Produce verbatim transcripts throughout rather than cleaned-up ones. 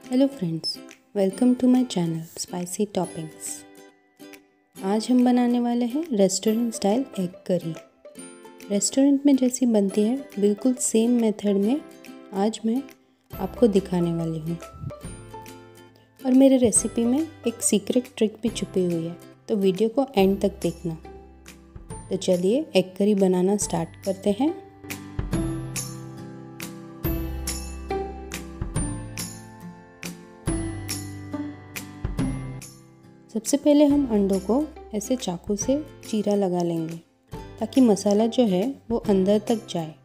Hello friends, welcome to my channel spicy toppings. आज हम बनाने वाले हैं restaurant style egg curry. Restaurant में जैसी बनती है बिल्कुल सेम मेथड में आज मैं आपको दिखाने वाली हूँ। और मेरे रेसिपी में एक सीक्रेट ट्रिक भी छुपी हुई है, तो वीडियो को एंड तक देखना। तो चलिए एग करी बनाना स्टार्ट करते हैं। सबसे पहले हम अंडों को ऐसे चाकू से चीरा लगा लेंगे ताकि मसाला जो है वो अंदर तक जाए।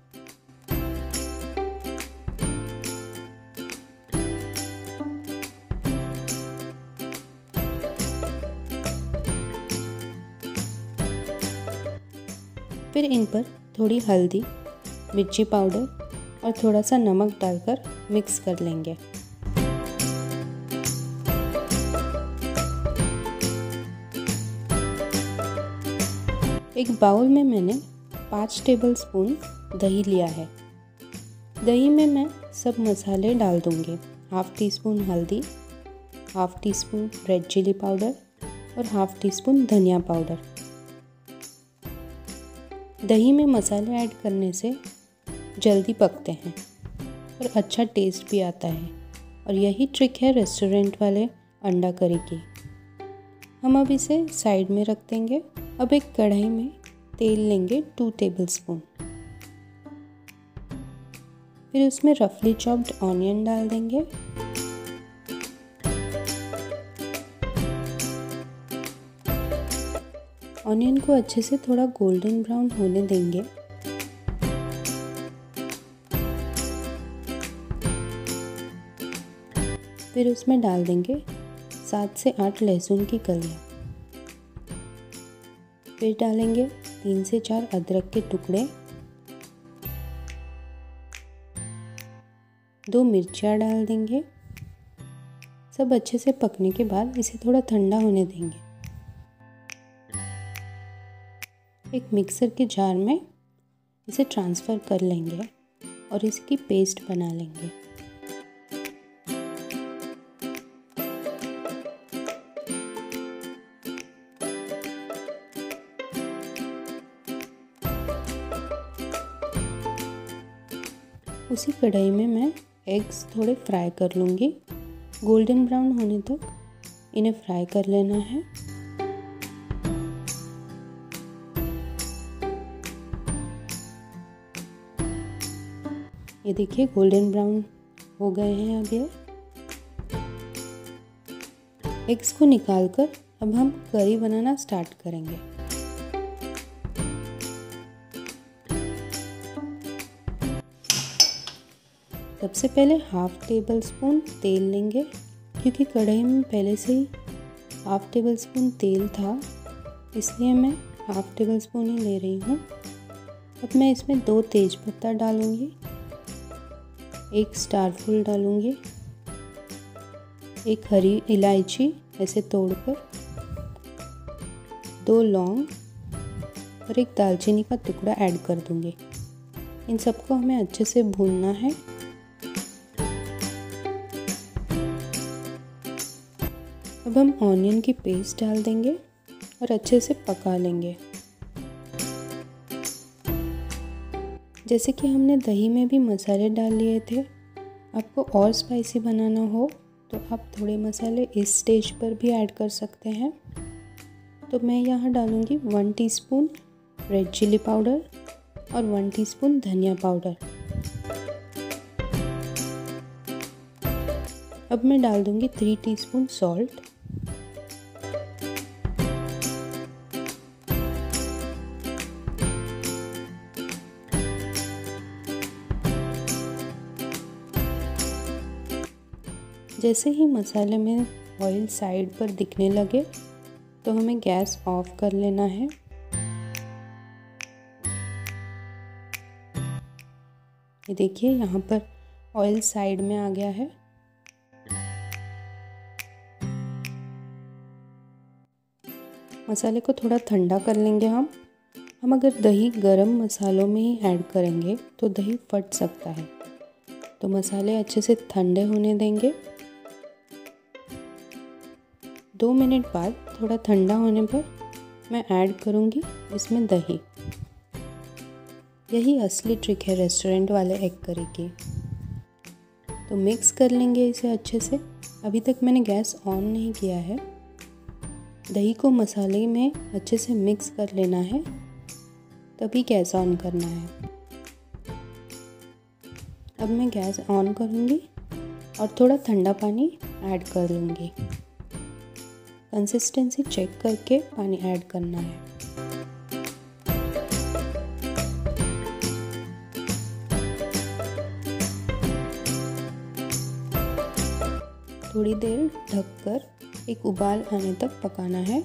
फिर इन पर थोड़ी हल्दी, मिर्ची पाउडर और थोड़ा सा नमक डालकर मिक्स कर लेंगे। एक बाउल में मैंने पाँच टेबलस्पून दही लिया है। दही में मैं सब मसाले डाल दूंगी। हाफ़ टी स्पून हल्दी, half teaspoon red chilli powder और हाफ़ टी स्पून धनिया पाउडर। दही में मसाले ऐड करने से जल्दी पकते हैं और अच्छा टेस्ट भी आता है। और यही ट्रिक है रेस्टोरेंट वाले अंडा करी की। हम अब इसे साइड में रख देंगे। अब एक कढ़ाई में तेल लेंगे टू टेबलस्पून। फिर उसमें रफली चॉप्ड ऑनियन डाल देंगे। ऑनियन को अच्छे से थोड़ा गोल्डन ब्राउन होने देंगे। फिर उसमें डाल देंगे सात से आठ लहसुन की कलियां। फिर डालेंगे तीन से चार अदरक के टुकड़े, दो मिर्चियाँ डाल देंगे। सब अच्छे से पकने के बाद इसे थोड़ा ठंडा होने देंगे। एक मिक्सर के जार में इसे ट्रांसफ़र कर लेंगे और इसकी पेस्ट बना लेंगे। उसी कढ़ाई में मैं एग्स थोड़े फ्राई कर लूँगी। गोल्डन ब्राउन होने तक इन्हें फ्राई कर लेना है। ये देखिए गोल्डन ब्राउन हो गए हैं। अब ये एग्स को निकालकर अब हम करी बनाना स्टार्ट करेंगे। सबसे पहले हाफ़ टेबल स्पून तेल लेंगे, क्योंकि कढ़ाई में पहले से ही हाफ़ टेबल स्पून तेल था, इसलिए मैं हाफ़ टेबल स्पून ही ले रही हूँ। अब मैं इसमें दो तेज़पत्ता डालूँगी, एक स्टार फूल डालूँगी, एक हरी इलायची ऐसे तोड़कर, दो लौंग और एक दालचीनी का टुकड़ा ऐड कर दूँगी। इन सबको हमें अच्छे से भूनना है। अब हम ऑनियन की पेस्ट डाल देंगे और अच्छे से पका लेंगे। जैसे कि हमने दही में भी मसाले डाल लिए थे, आपको और स्पाइसी बनाना हो तो आप थोड़े मसाले इस स्टेज पर भी ऐड कर सकते हैं। तो मैं यहाँ डालूँगी one teaspoon red chilli powder और वन टीस्पून धनिया पाउडर। अब मैं डाल दूँगी थ्री टीस्पून सॉल्ट। जैसे ही मसाले में ऑयल साइड पर दिखने लगे तो हमें गैस ऑफ कर लेना है। ये देखिए यहाँ पर ऑयल साइड में आ गया है। मसाले को थोड़ा ठंडा कर लेंगे हम हम अगर दही गरम मसालों में ही ऐड करेंगे तो दही फट सकता है। तो मसाले अच्छे से ठंडे होने देंगे दो मिनट बाद थोड़ा ठंडा होने पर मैं ऐड करूँगी इसमें दही। यही असली ट्रिक है रेस्टोरेंट वाले एग करी की। तो मिक्स कर लेंगे इसे अच्छे से। अभी तक मैंने गैस ऑन नहीं किया है। दही को मसाले में अच्छे से मिक्स कर लेना है, तभी गैस ऑन करना है। अब मैं गैस ऑन करूँगी और थोड़ा ठंडा पानी ऐड कर लूँगी। कंसिस्टेंसी चेक करके पानी ऐड करना है। थोड़ी देर ढककर एक उबाल आने तक पकाना है।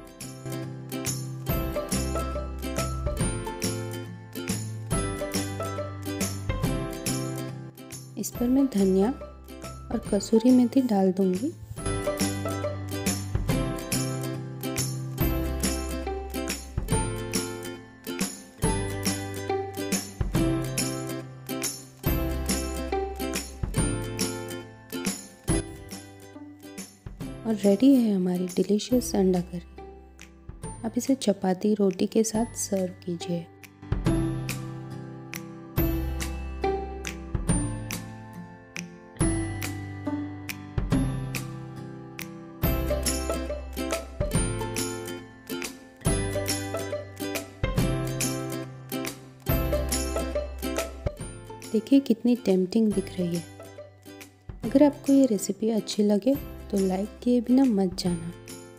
इस पर मैं धनिया और कसूरी मेथी डाल दूंगी। और रेडी है हमारी डिलीशियस अंडा करी। आप इसे चपाती रोटी के साथ सर्व कीजिए। देखिए कितनी टेम्पटिंग दिख रही है। अगर आपको ये रेसिपी अच्छी लगे तो लाइक किए बिना मत जाना।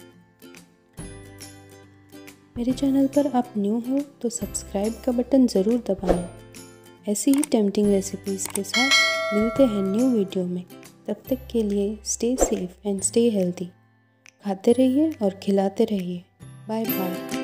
मेरे चैनल पर आप न्यू हो तो सब्सक्राइब का बटन ज़रूर दबाएं। ऐसी ही टेम्पटिंग रेसिपीज़ के साथ मिलते हैं न्यू वीडियो में। तब तक के लिए stay safe and stay healthy. खाते रहिए और खिलाते रहिए। Bye bye.